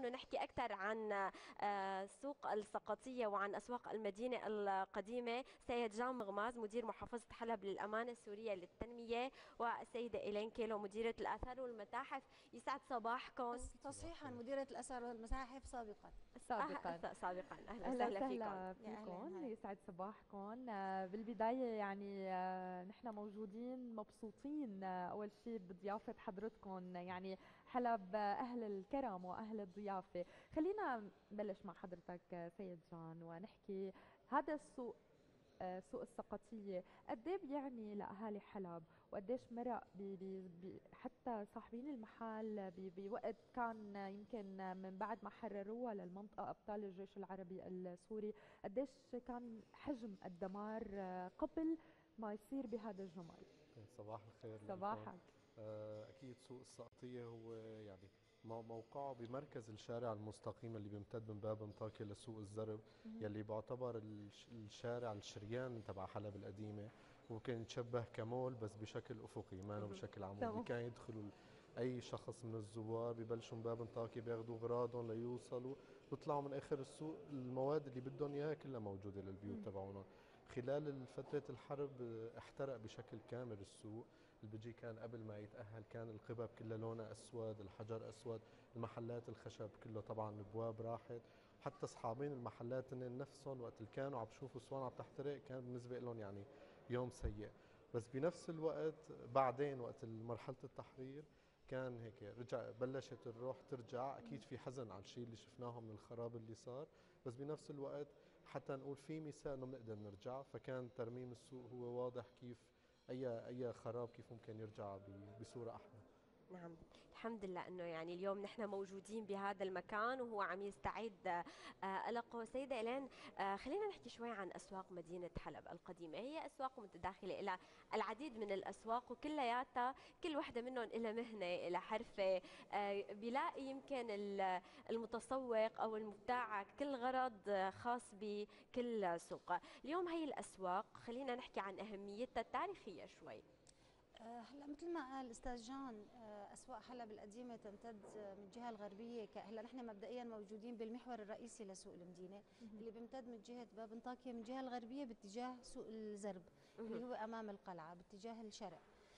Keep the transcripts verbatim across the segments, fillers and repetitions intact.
اليوم ونحكي أكثر عن آه، سوق السقطية وعن أسواق المدينة القديمة. سيد جان مغماز مدير محافظة حلب للأمانة السورية للتنمية، والسيدة إيلين كيلو مديرة الآثار والمتاحف. يسعد صباحكم. بس صباح تصحيحا الخير. مديرة الأثار والمتاحف سابقا. أه سابقا. سابقا أهلا اهلا وسهلا فيكم. وسهلا يا أهلا فيكم، هلا. يسعد صباحكم. آه، بالبدايه يعني آه، نحن موجودين مبسوطين آه، اول شيء بضيافه حضرتكم، يعني حلب آه، اهل الكرم واهل الضيافه. خلينا نبلش مع حضرتك آه، سيد جان ونحكي هذا السوق، آه، سوق السقطية قد ايه بيعني لأهالي حلب، وقديش مرق بي بي بي حتى صاحبين المحل بي بوقت كان يمكن من بعد ما حرروها للمنطقة أبطال الجيش العربي السوري، قديش كان حجم الدمار آه، قبل ما يصير بهذا الجمال. صباح الخير لكم. صباحك. أكيد سوق السقطية هو يعني مو- موقعه بمركز الشارع المستقيم اللي بيمتد من باب انطاكيا لسوق الزرب، يلي بيعتبر الش- الشارع الشريان تبع حلب القديمة، وكان يتشبه كمول بس بشكل أفقي ما مهم. بشكل عمودي. تمام. كان يدخلوا أي شخص من الزوار ببلشوا من باب انطاكيا بياخذوا أغراضهم ليوصلوا بيطلعوا من آخر السوق المواد اللي بدهم إياها كلها موجودة للبيوت تبعونا. خلال فترة الحرب آه، احترق بشكل كامل السوق. البجي كان قبل ما يتأهل كان القبب كلها لونها أسود، الحجر أسود، المحلات الخشب كله طبعا البواب راحت. حتى أصحابين المحلات هن نفسهم وقت اللي كانوا عم بشوفوا اسوان عم تحترق كان بالنسبة لهم يعني يوم سيء. بس بنفس الوقت بعدين وقت مرحلة التحرير كان هيك رجع بلشت الروح ترجع. اكيد في حزن على الشيء اللي شفناه من الخراب اللي صار، بس بنفس الوقت حتى نقول في مثال انه بنقدر نرجع. فكان ترميم السوق هو واضح كيف اي اي خراب كيف ممكن يرجع ب- بصوره احلى. نعم، الحمد لله انه يعني اليوم نحن موجودين بهذا المكان وهو عم يستعد آه، له. سيدة إيلين، آه، خلينا نحكي شوي عن اسواق مدينة حلب القديمة. هي اسواق متداخلة، إلى العديد من الاسواق وكلياتها كل وحدة منهم لها مهنة، لها حرفة. آه، بيلاقي يمكن ال- المتسوق او المبتاع كل غرض آه، خاص بكل سوق. اليوم هي الاسواق خلينا نحكي عن اهميتها التاريخية شوي. آه، هلا مثل ما قال استاذ جان، آه، اسواق حلب القديمه تمتد آه، من الجهه الغربيه. ك- هلا نحن مبدئيا موجودين بالمحور الرئيسي لسوق المدينه اللي بيمتد من جهه باب انطاكيا من الجهه الغربيه باتجاه سوق الزرب اللي هو امام القلعه باتجاه الشرق.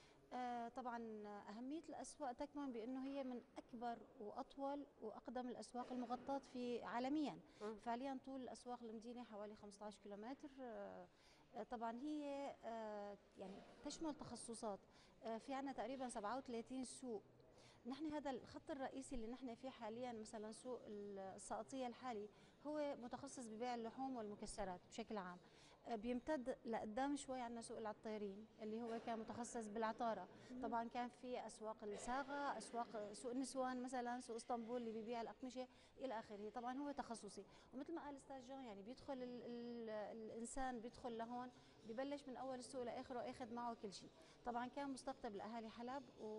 آه، طبعا أهمية الأسواق تكمن بأنه هي من أكبر وأطول وأقدم الأسواق المغطاة في عالميا. مهم. فعليا طول الأسواق المدينة حوالي خمسة عشر كيلومتر. آه، آه، طبعا هي آه، يعني تشمل تخصصات. آه، في عنا تقريبا سبعة وثلاثين سوق. نحن هذا الخط الرئيسي اللي نحن فيه حاليا، مثلا سوق الساقطية الحالي هو متخصص ببيع اللحوم والمكسرات بشكل عام. آه، بيمتد لقدام شوي عندنا سوق العطارين اللي هو كان متخصص بالعطارة. طبعا كان في أسواق الصاغة، أسواق سوق النسوان مثلا، سوق اسطنبول اللي بيبيع الأقمشة إلى آخره. طبعا هو تخصصي، ومثل ما قال أستاذ جون يعني بيدخل ال ال الإنسان بيدخل لهون ببلش من أول السوق لآخره أخذ معه كل شيء. طبعا كان مستقطب لأهالي حلب،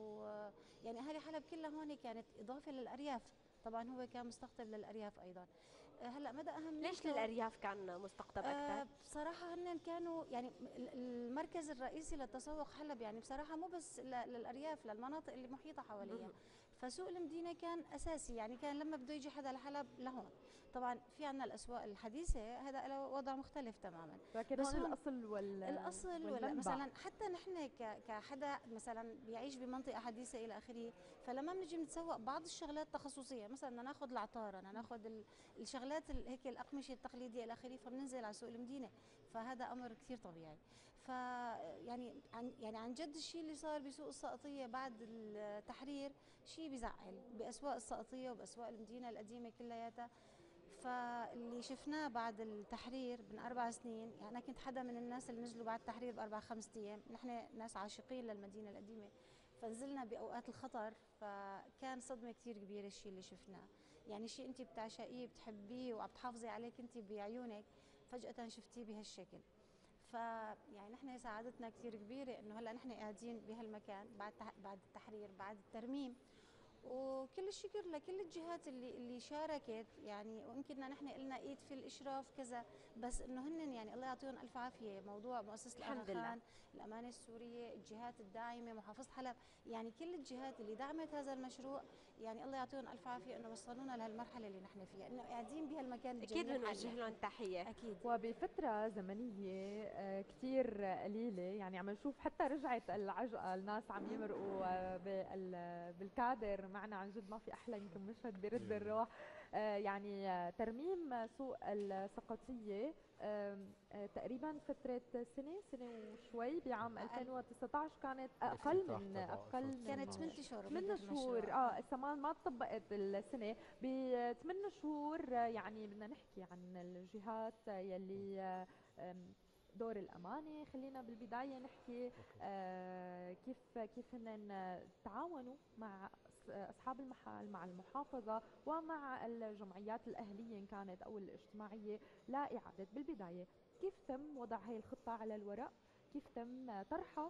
ويعني أهالي حلب كلها هون كانت إضافة للأرياف. طبعا هو كان مستقطب للأرياف أيضا. آه، هلا مدى ليش أهميته، للأرياف كان مستقطب أكثر؟ أه بصراحة هن كانوا يعني ال- المركز الرئيسي للتسوق حلب، يعني بصراحة مو بس ل- للأرياف، للمناطق اللي محيطة حواليها. فسوق المدينة كان أساسي، يعني كان لما بده يجي حدا لحلب لهون. طبعا في عنا الأسواق الحديثة هذا له وضع مختلف تماما. لكن بس هون هون الأصل وال الاصل، ولا والمنبع. مثلا حتى نحن ك- كحدا مثلا بيعيش بمنطقه حديثه الى اخره، فلما بنجي بنتسوق بعض الشغلات تخصصيه، مثلا بدنا ناخذ العطاره، بدنا ناخذ ال- الشغلات ال- هيك الاقمشه التقليديه الى اخره، فبننزل على سوق المدينه. فهذا امر كثير طبيعي. ف يعني عن يعني عن جد الشيء اللي صار بسوق السقطيه بعد التحرير شيء بزعل باسواق السقطيه وباسواق المدينه القديمه كلياتها. فاللي شفناه بعد التحرير من أربع سنين، يعني أنا كنت حدا من الناس اللي نزلوا بعد التحرير بأربع خمسة أيام. نحن ناس عاشقين للمدينة القديمة، فنزلنا بأوقات الخطر، فكان صدمة كثير كبيرة الشيء اللي شفناه. يعني شيء أنت بتعشقيه بتحبيه وعم تحافظي عليه أنت بعيونك، فجأة شفتيه بهالشكل. فيعني نحن سعادتنا كثير كبيرة إنه هلا نحن قاعدين بهالمكان بعد بعد التحرير بعد الترميم. وكل الشكر لكل الجهات اللي اللي شاركت، يعني ويمكن نحن قلنا ايد في الاشراف كذا، بس انه هن يعني الله يعطيهم الف عافيه، موضوع مؤسسه الاغا الحمد لله. خان، الامانه السوريه، الجهات الداعمه، محافظه حلب، يعني كل الجهات اللي دعمت هذا المشروع، يعني الله يعطيهم الف عافيه انه وصلونا لهالمرحله اللي نحن فيها، انه قاعدين بهالمكان اكيد الجميل بنوجه حاليا. لهم تحيه. اكيد. وبفترة زمنية آه، كتير قليلة، يعني عم نشوف حتى رجعت العجقة، الناس عم يمرقوا آه، بال- بالكادر معنا، عن جد ما في أحلى يمكن مشهد برد الروح. آه، يعني آه، ترميم سوق السقطية آم، آه، تقريبا فترة سنة سنة وشوي، بعام أقل. ألفين وتسعة عشر كانت أقل الافتتاح من تبعه أقل كانت من ثمان ألفين وتسعطعش. اشهر ثمان بدأ شهور. المشروع. اه كمان ما طبقت السنة بثمان شهور. آه، يعني بدنا نحكي عن الجهات يلي آه، آم، دور الأمانة. خلينا بالبداية نحكي أوكي. آه، كيف كيف هن تعاونوا مع أص- أصحاب المحل، مع المحافظة ومع الجمعيات الأهلية إن كانت أو الاجتماعية لإعادة. بالبداية كيف تم وضع هاي الخطة على الورق؟ كيف تم طرحها؟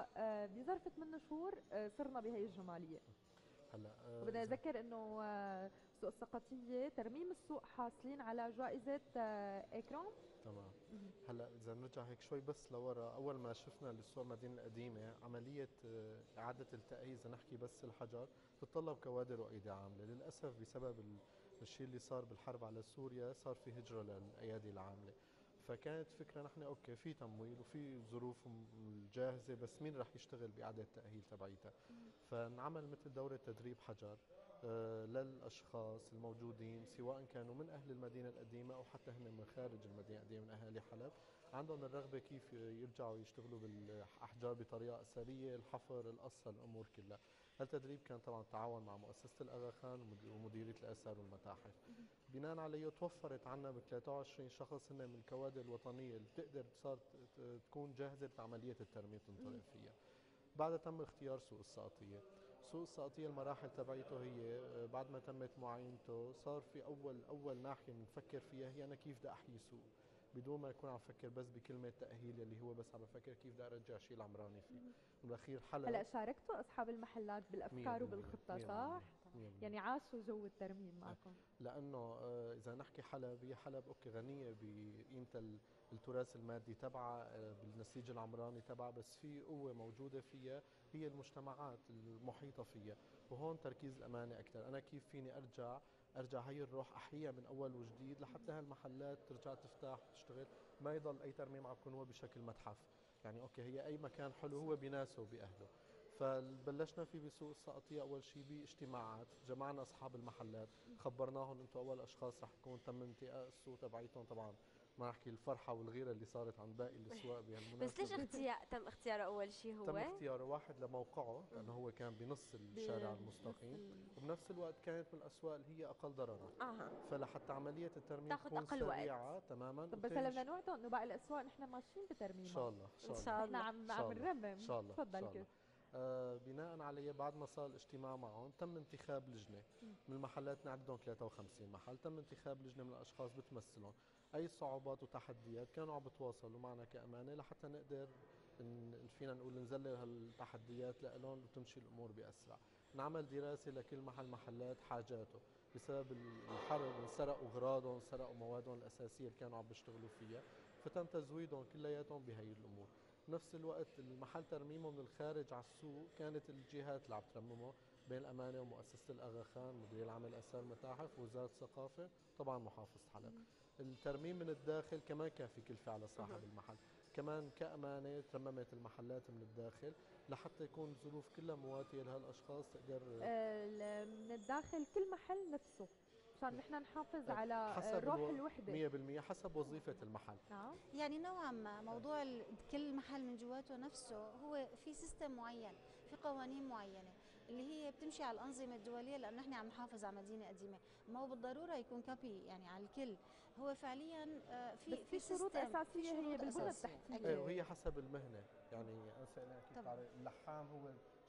وبظرف ثمان شهور آه، صرنا بهي الجمالية. هلا آه، وبدنا إذا نذكر انه آه، سوق السقطية ترميم السوق حاصلين على جائزة آه، اكرام. تمام. مهم. هلا اذا نرجع هيك شوي بس لورا، اول ما شفنا السوق المدينه القديمه عمليه آه، اعاده التاهيل، اذا نحكي بس الحجر تتطلب كوادر وايدي عامله، للاسف بسبب ال- الشيء اللي صار بالحرب على سوريا صار في هجره للايادي العامله. فكانت فكره نحن اوكي في تمويل وفي ظروف م- جاهزه، بس مين رح يشتغل باعاده التاهيل تبعيتها؟ فانعمل مثل دوره تدريب حجر آه، للاشخاص الموجودين، سواء كانوا من اهل المدينه القديمه او حتى هن من خارج المدينه القديمه من اهالي حلب، عندهم الرغبه كيف يرجعوا يشتغلوا بالاحجار بطريقه اثريه، الحفر، القص، الامور كلها. هالتدريب كان طبعا تعاون مع مؤسسه الاغا خان ومدي- ومديريه الاثار والمتاحف. بناء عليه توفرت عنا ب ثلاثة وعشرين شخص هن من الكوادر الوطنيه اللي بتقدر صار ت- تكون جاهزه لعمليه الترميم تنطلق فيها. بعدها تم اختيار سوق الساقطية. سوق الساقطية المراحل تبعيته هي آه، بعد ما تمت معاينته صار في أول أول ناحية بنفكر فيها هي أنا كيف بدي أحيي سوق، بدون ما أكون عم فكر بس بكلمة تأهيل اللي هو بس عم بفكر كيف بدي أرجع شيء العمراني فيه. بالأخير حلب هلا شاركتوا اصحاب المحلات مية بالافكار بالمية وبالخطة مية بالمية صح؟ مية بالمية. يعني عاشوا جو الترميم معكم. لانه آه، اذا نحكي حلب، هي حلب اوكي غنيه بقيمه ال- التراث المادي تبعها، آه، بالنسيج العمراني تبعها، بس في قوه موجوده فيها هي المجتمعات المحيطه فيها، وهون تركيز الامانه اكثر. انا كيف فيني ارجع ارجع هي الروح احييها من اول وجديد لحتى هالمحلات ترجع تفتح وتشتغل، ما يضل اي ترميم عم يكون هو بشكل متحف. يعني اوكي هي اي مكان حلو هو بيناسب باهله. فبلشنا فيه بسوق السقطية أول شيء باجتماعات، جمعنا أصحاب المحلات، خبرناهم أنتم أول أشخاص رح يكون تم انتقاء السوق تبعيتهم. طبعا ما أحكي الفرحة والغيرة اللي صارت عن باقي الأسواق بس ليش بهالمناسبة. اختيار تم اختياره اول شيء تم هو؟ اختياره واحد لموقعه لأنه هو كان بنص الشارع بنفس المستقيم، ال... وبنفس الوقت كانت من الأسواق اللي هي أقل ضررا، اها. فلحتى عملية الترميم تاخذ تكون اقل وقت. سريعة تماما. طب بس هلا وثاني بدنا شيء نوعدهم انه باقي الاسواق نحن ماشيين إن بترميمها. شاء الله إن ان شاء الله شاء نحن الله. عم ان عم شاء الله ان نرمم. شاء الله ان تفضل شاء كيف. الله. آه بناء عليه بعد ما صار الاجتماع معهم تم انتخاب لجنه من المحلات، نعدهم ثلاثة وخمسين محل، تم انتخاب لجنه من الاشخاص بتمثلهم اي صعوبات وتحديات كانوا عم بتواصلوا معنا كامانه لحتى نقدر إن فينا نقول نذلل هالتحديات لهم وتمشي الامور باسرع. نعمل دراسه لكل محل محلات حاجاته، بسبب الحرب انسرقوا اغراضهم، انسرقوا موادهم الاساسيه اللي كانوا عم بيشتغلوا فيها، فتم تزويدهم كلياتهم بهي الامور. بنفس الوقت المحل ترميمه من الخارج على السوق كانت الجهات اللي عم ترممه، بين الامانه ومؤسسه الاغا خان، مديريه العام الاثار المتاحف، وزاره الثقافه، طبعا محافظه حلب. الترميم من الداخل كمان كان في كلفه على صاحب المحل، كمان كامانه ترممت المحلات من الداخل لحتى يكون الظروف كلها مواتيه لهالاشخاص تقدر آه، ال- من الداخل كل محل نفسه مشان نحن نحافظ على آه، حسب روح الو... الوحدة. مية بالمية حسب وظيفه المحل. نعم. يعني نوعا ما موضوع ال- كل محل من جواته نفسه هو في سيستم معين، في قوانين معينه اللي هي بتمشي على الانظمه الدوليه، لانه نحن عم نحافظ على مدينه قديمه، ما هو بالضروره يكون كوبي يعني على الكل. هو فعليا آه، بس في في في شروط سيستم، أساسية في هي شروط بالبنى اساسيه التحتية. ايه، اكيد. وهي حسب المهنه. يعني هسه انا كيف طبعا. تعرف اللحام هو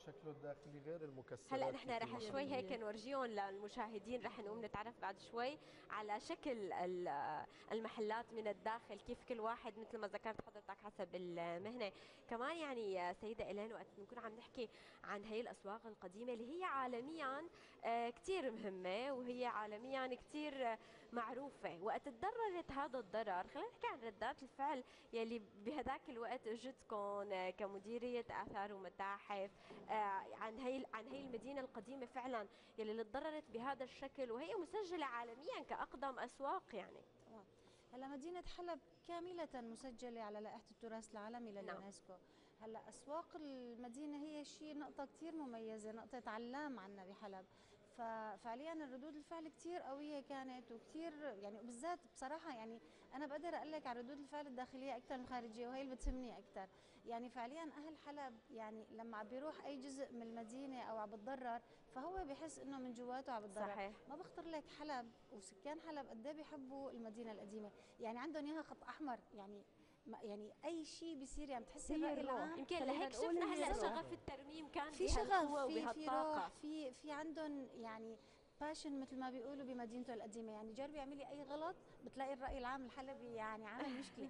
شكله الداخلي غير المكسرات. هلا نحن رح كتير. شوي هيك نورجيهم للمشاهدين، رح نقوم نتعرف بعد شوي على شكل ال- المحلات من الداخل، كيف كل واحد مثل ما ذكرت حضرتك حسب المهنه. كمان يعني سيده إيلين، وقت بنكون عم نحكي عن هي الاسواق القديمه اللي هي عالميا آه، كثير مهمه، وهي عالميا كثير معروفه، وقت تضررت هذا الضرر، خلينا نحكي عن ردات الفعل يلي بهداك الوقت اجتكم آه، كمديريه اثار ومتاحف آه، عن هي عن هي المدينه القديمه فعلا يلي اللي تضررت بهذا الشكل، وهي مسجله عالميا كاقدم اسواق يعني. تمام. هلا مدينة حلب كاملة مسجلة على لائحة التراث العالمي نعم. لليونسكو. هلا أسواق المدينة هي شيء نقطة كتير مميزة، نقطة علام عنا بحلب. ففعليا الردود الفعل كتير قوية كانت وكتير يعني، وبالذات بصراحة يعني أنا بقدر أقول لك على ردود الفعل الداخلية أكثر من الخارجية، وهي اللي بتهمني أكثر. يعني فعليا أهل حلب يعني لما عم بيروح أي جزء من المدينة أو عم بتضرر، فهو بحس إنه من جواته عم بتضرر. صحيح. ما بخطر لك حلب وسكان حلب قد ايه بيحبوا المدينه القديمه، يعني عندهم اياها خط احمر، يعني ما- يعني اي شيء بيصير يعني بتحسي هي الراي الروح. العام يمكن خلينا لهيك نقول شفنا هي هلا الروح. شغف الترميم كان في شغف، بهالقوه في في روح، وبهالطاقه. في في عندهم يعني باشن مثل ما بيقولوا بمدينته القديمه. يعني جربي اعملي اي غلط بتلاقي الراي العام الحلبي يعني عامل مشكله.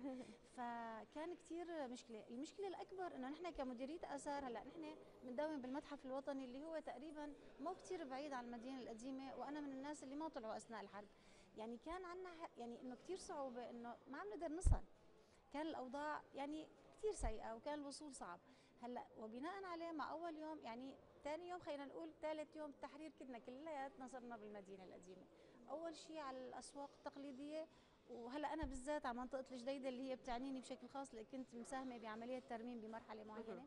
فكان كثير مشكله. المشكله الاكبر انه نحن كمديريه اثار هلا نحن بنداوم بالمتحف الوطني اللي هو تقريبا مو كثير بعيد عن المدينه القديمه، وانا من الناس اللي ما طلعوا اثناء الحرب. يعني كان عندنا يعني انه كثير صعوبه انه ما عم نقدر نصل، كان الاوضاع يعني كثير سيئه وكان الوصول صعب. هلا وبناء عليه مع اول يوم يعني ثاني يوم خلينا نقول ثالث يوم التحرير كنا كلياتنا صرنا بالمدينه القديمه. اول شيء على الاسواق التقليديه، وهلا انا بالذات على منطقه الجديده اللي هي بتعنيني بشكل خاص لأ كنت مساهمه بعمليه ترميم بمرحله معينه.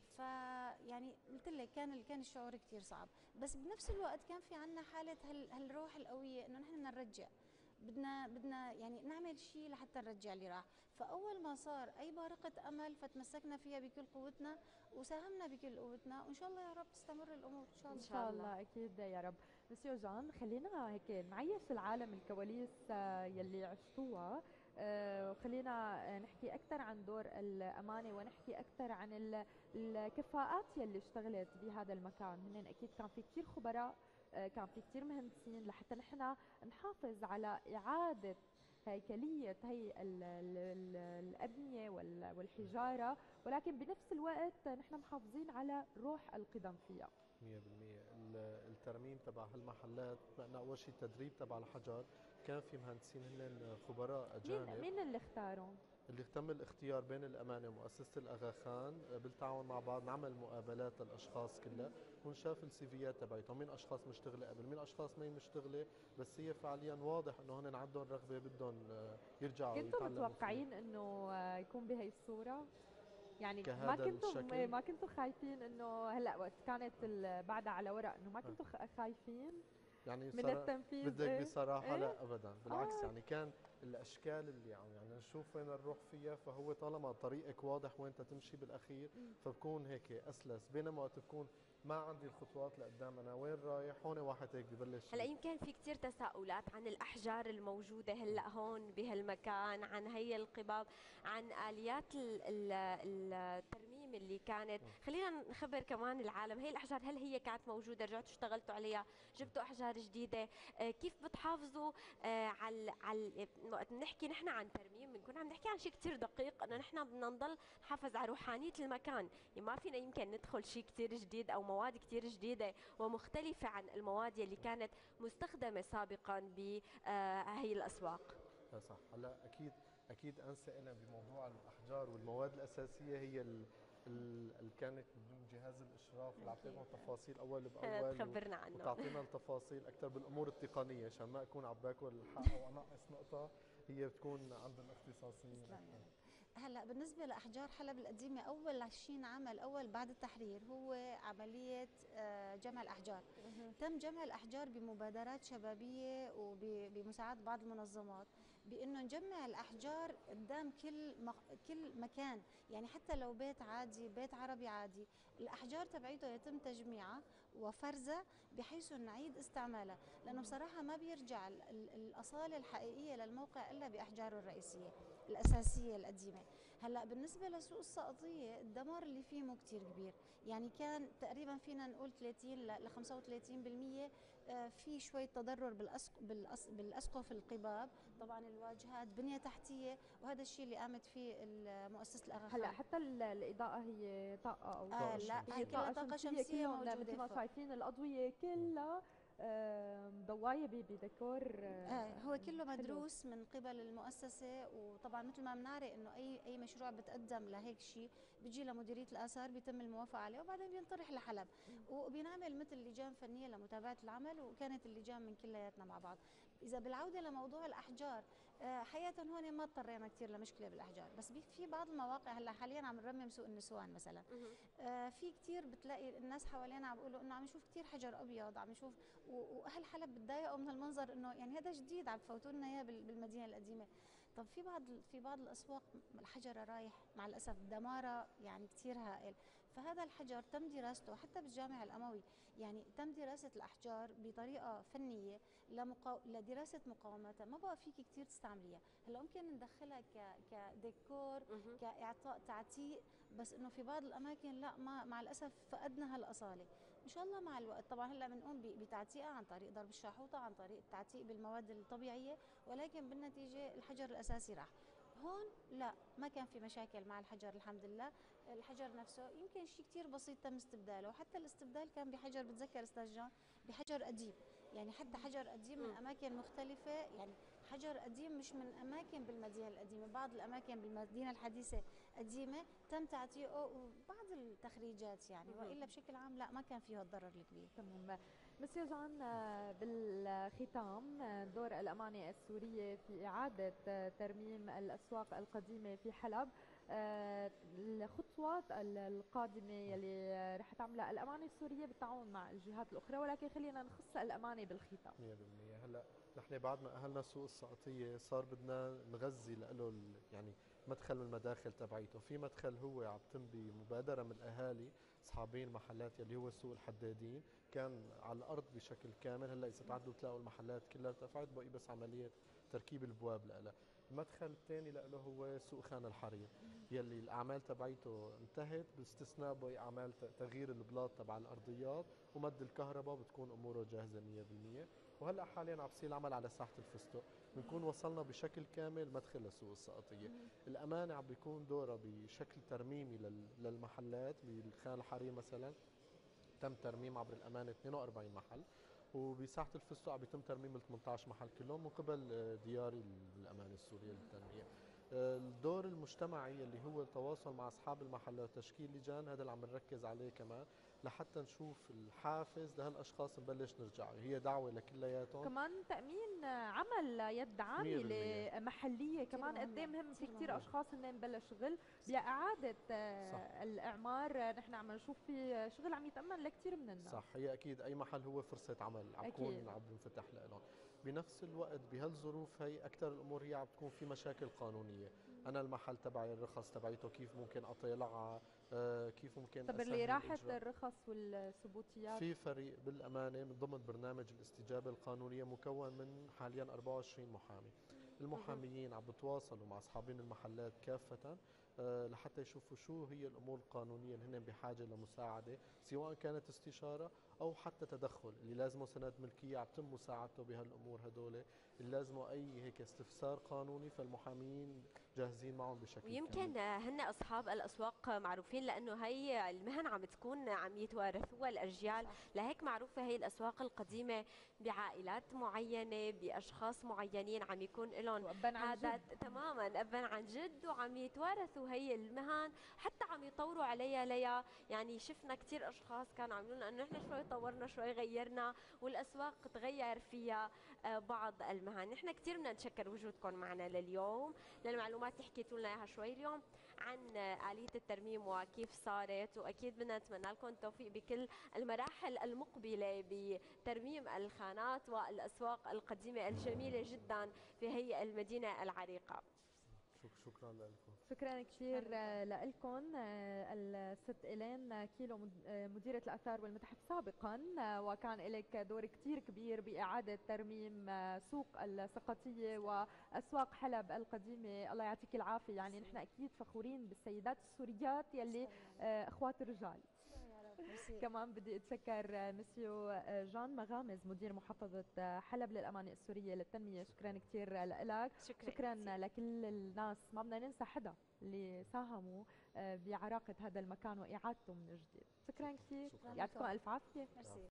فيعني قلت لك كان كان الشعور كثير صعب، بس بنفس الوقت كان في عنا حاله هال هالروح القويه انه نحن بدنا نرجع، بدنا بدنا يعني نعمل شيء لحتى نرجع اللي راح. فاول ما صار اي بارقه امل فتمسكنا فيها بكل قوتنا وساهمنا بكل قوتنا، وان شاء الله يا رب تستمر الامور ان شاء ان الله. إن شاء شاء الله. الله اكيد يا رب. مسيو جان، خلينا هيك نعيش العالم الكواليس آه، يلي عشتوها، آه، وخلينا آه، نحكي اكثر عن دور الامانه، ونحكي اكثر عن ال- الكفاءات يلي اشتغلت بهذا المكان. هن اكيد كان في كثير خبراء، آه، كان في كثير مهندسين لحتى نحن نحافظ على اعاده هيكليه هي ال- ال- ال- الابنيه وال- والحجاره، ولكن بنفس الوقت نحن محافظين على روح القدم فيها. مية بالمية. ال- الترميم تبع هالمحلات بما انه اول شيء التدريب تبع الحجر كان في مهندسين هن خبراء مين اجانب. مين اللي اختارهم؟ اللي تم الاختيار بين الامانه ومؤسسه الاغا خان بالتعاون مع بعض، نعمل مقابلات للاشخاص كلها ونشاف السيفيات تبعيتهم، مين اشخاص مشتغله قبل، مين اشخاص ما مشتغله، بس هي فعليا واضح انه هن عندهم رغبه بدهم آه، يرجعوا كنتوا يتعلموا فيه. متوقعين انه آه، يكون بهي الصورة؟ يعني ما كهذا كنتوا الشكل. ما كنتوا خايفين انه هلا وقت كانت ال- بعدها على ورق انه ما آه. كنتوا خ- خايفين يعني من صرا- التنفيذ؟ بدك ايه بصراحه ايه لا ابدا، بالعكس آه. يعني كان الاشكال اللي عم يعني نشوف وين نروح فيها، فهو طالما طريقك واضح وين تمشي بالاخير فبكون هيك اسلس، بينما وقت بكون ما عندي الخطوات لقدام انا وين رايح، هون واحد هيك ببلش. هلا يمكن في كثير تساؤلات عن الاحجار الموجوده هلا هون بهالمكان، عن هي القباب، عن اليات ال- ال- الترميم اللي كانت. خلينا نخبر كمان العالم، هي الاحجار هل هي كانت موجوده، رجعتوا اشتغلتوا عليها، جبتوا احجار جديده، آه، كيف بتحافظوا آه، على على وقت بنحكي نحن عن ترميم بنكون عم نحكي عن شيء كثير دقيق، انه نحن بدنا نضل نحافظ على روحانيه المكان، يعني ما فينا يمكن ندخل شيء كثير جديد او مواد كثير جديده ومختلفه عن المواد اللي كانت مستخدمه سابقا بهي الاسواق. لا صح. هلا اكيد اكيد انسى لنا بموضوع الاحجار والمواد الاساسيه هي ال- ال- اللي كانت بدون جهاز الاشراف اللي عطينا تفاصيل اول باول تخبرنا عنه. وتعطينا التفاصيل اكثر بالامور التقنيه، عشان ما اكون عم باكل الحق او انقص نقطه هي بتكون عند الاختصاصيين. تسلم يا رب. هلا بالنسبه لاحجار حلب القديمه، اول شيء انعمل اول بعد التحرير هو عمليه آه، جمع الاحجار. تم جمع الاحجار بمبادرات شبابيه وبمساعده بعض المنظمات، بانه نجمع الاحجار قدام كل مخ... كل مكان، يعني حتى لو بيت عادي بيت عربي عادي الاحجار تبعيته يتم تجميعها وفرزها بحيث نعيد استعمالها، لانه بصراحه ما بيرجع ال- ال- الاصاله الحقيقيه للموقع الا باحجاره الرئيسيه. الاساسيه القديمه. هلا بالنسبه لسوق السقطيه الدمار اللي فيه مو كثير كبير، يعني كان تقريبا فينا نقول ثلاثين ل خمسة وثلاثين بالمئة في شويه تضرر بالأسق بالأس بالاسقف القباب، طبعا الواجهات بنيه تحتيه، وهذا الشيء اللي قامت فيه مؤسسه الاغا هلا خان. حتى ال- الاضاءه هي طاقه او آه طاقة لا شمسية. هي هي كلها طاقه طاقه شمسيه شمسيه كلهم موجوده مثل ما فوق. شايفين الاضويه كلها آه، مضوايه ب- بديكور آه آه، هو كله حلو. مدروس من قبل المؤسسة، وطبعا مثل ما بنعرف انه اي اي مشروع بتقدم لهيك شيء بيجي لمديرية الآثار بيتم الموافقة عليه وبعدين بينطرح لحلب، وبينعمل مثل لجان فنية لمتابعة العمل، وكانت اللجان من كلياتنا مع بعض. إذا بالعودة لموضوع الأحجار، آه حقيقة هون ما اضطرينا كثير لمشكلة بالأحجار، بس في بعض المواقع هلا حاليا عم نرمم سوق النسوان مثلا، آه في كثير بتلاقي الناس حوالينا عم بيقولوا انه عم نشوف كثير حجر ابيض، عم نشوف، واهل حلب بتضايقوا من هالمنظر انه يعني هذا جديد عم تفوتوا لنا اياه بالمدينه القديمه. طب في بعض في بعض الاسواق الحجر رايح مع الاسف دماره يعني كثير هائل، فهذا الحجر تم دراسته حتى بالجامع الاموي، يعني تم دراسه الاحجار بطريقه فنيه لمقا... لدراسه مقاومتها، ما بقى فيك كثير تستعمليها، هلا ممكن ندخلها ك... كديكور كاعطاء تعتيق، بس انه في بعض الاماكن لا، ما مع الاسف فقدنا هالاصاله. ان شاء الله مع الوقت طبعا هلا بنقوم بتعتيقها عن طريق ضرب الشاحوطه، عن طريق التعتيق بالمواد الطبيعيه، ولكن بالنتيجه الحجر الاساسي راح. هون لا ما كان في مشاكل مع الحجر الحمد لله، الحجر نفسه يمكن شيء كثير بسيط تم استبداله، وحتى الاستبدال كان بحجر، بتذكر استاذ جان، بحجر قديم، يعني حتى حجر قديم من اماكن مختلفه، يعني حجر قديم مش من اماكن بالمدينه القديمه، بعض الاماكن بالمدينه الحديثه قديمه تم تعتيقه وبعض التخريجات يعني، والا بشكل عام لا ما كان فيه الضرر الكبير. تمام. مسيو جان، آه، بالختام، آه، دور الأمانة السورية في إعادة آه، ترميم الأسواق القديمة في حلب، آه، الخطوات ال- القادمة يلي آه، رح تعملها الأمانة السورية بالتعاون مع الجهات الأخرى، ولكن خلينا نخص الأمانة بالختام. مية بالمية. هلا نحن بعد ما اهلنا سوق السقطيه صار بدنا نغذي له يعني مدخل من المداخل تبعيته، في مدخل هو عم تم بمبادره من الاهالي اصحابين المحلات يلي هو سوق الحدادين، كان على الارض بشكل كامل، هلا اذا تعدوا بتلاقوا المحلات كلها ارتفعت، بقي بس عمليه تركيب البواب لها. المدخل الثاني له هو سوق خان الحرير يلي الاعمال تبعيته انتهت باستثناء بقي اعمال تغيير البلاط تبع الارضيات ومد الكهرباء، بتكون اموره جاهزه مية بالمية. وهلا حاليا عم بصير العمل على ساحه الفستق، بنكون وصلنا بشكل كامل مدخل لسوق السقطيه. الامانه عم بيكون دورها بشكل ترميمي للمحلات، بالخان الحرير مثلا تم ترميم عبر الامانه اثنين وأربعين محل، وبساحه الفستق عم بيتم ترميم ال ثمانية عشر محل كلهم من قبل دياري الامانه السوريه للتنميه. الدور المجتمعي اللي هو التواصل مع اصحاب المحلات وتشكيل لجان، هذا اللي عم نركز عليه كمان لحتى نشوف الحافز لهالاشخاص نبلش نرجع، هي دعوه لكلياتهم. كمان تأمين عمل يد عاملة محلية كمان قد ايه مهم، في كثير أشخاص هن بلش شغل بإعادة آه، الإعمار، نحن عم نشوف في شغل عم يتأمن لكثير من الناس. صح، هي أكيد أي محل هو فرصة عمل عم تكون عم بنفتح لهم. بنفس الوقت بهالظروف هي أكثر الأمور هي عم تكون في مشاكل قانونية، أنا المحل تبعي الرخص تبعيته كيف ممكن أطلعها، آه كيف ممكن طب اللي راحت الرخص والثبوتيات؟ في فريق بالأمانة من ضمن برنامج الاستجابة القانونية مكون من حاليا أربعة وعشرين محامي. المحاميين عم بتواصلوا مع أصحابين المحلات كافة أه لحتى يشوفوا شو هي الأمور القانونية اللي هن بحاجة لمساعدة، سواء كانت استشارة أو حتى تدخل، اللي لازمه سند ملكية عم تم مساعدته بهالأمور هدول، اللي لازمه أي هيك استفسار قانوني فالمحاميين جاهزين معهم بشكل ويمكن كامل. هن أصحاب الأسواق معروفين لأنه هي المهن عم تكون عم يتوارثوها الأجيال، لهيك معروفة هي الأسواق القديمة بعائلات معينة بأشخاص معينين عم يكون لهم هذا تماما أبا عن جد، وعم يتوارثوا هي المهن حتى عم يطوروا عليها ليا. يعني شفنا كثير أشخاص كانوا عم يقولوا أنه نحن شوي طورنا شوي غيرنا والأسواق تغير فيها بعض المهن. نحن كثير بدنا نتشكر وجودكم معنا لليوم، للمعلومات اللي حكيتوا لنا اياها شوي اليوم عن آلية الترميم وكيف صارت، واكيد بدنا نتمنى لكم التوفيق بكل المراحل المقبلة بترميم الخانات والاسواق القديمة الجميلة جدا في هي المدينة العريقة. شك- شكرا لكم. شكرا كثير لكم. الست إيلين كيلو مد- آه، مديرة الآثار والمتاحف سابقا، آه، وكان لك دور كثير كبير بإعادة ترميم آه، سوق السقطية وأسواق حلب القديمة. الله يعطيك العافية. يعني نحن أكيد فخورين بالسيدات السوريات يلي آه، أخوات الرجال. كمان بدي اتشكر مسيو جان مغامز مدير محافظة حلب للأمانة السورية للتنمية. شكرا كثير لك. شكرا, شكرا كتير. لكل الناس، ما بدنا ننسى حدا اللي ساهموا بعراقة هذا المكان وإعادته من جديد. شكرا كثير. شكراً. يعطيكم ألف عافية. ميرسي.